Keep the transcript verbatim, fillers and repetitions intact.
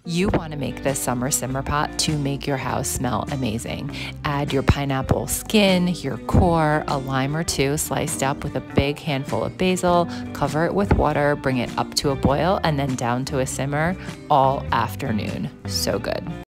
You want to make this summer simmer pot to make your house smell amazing. Add your pineapple skin, your core, a lime or two sliced up with a big handful of basil, cover it with water, bring it up to a boil, and then down to a simmer all afternoon. So good.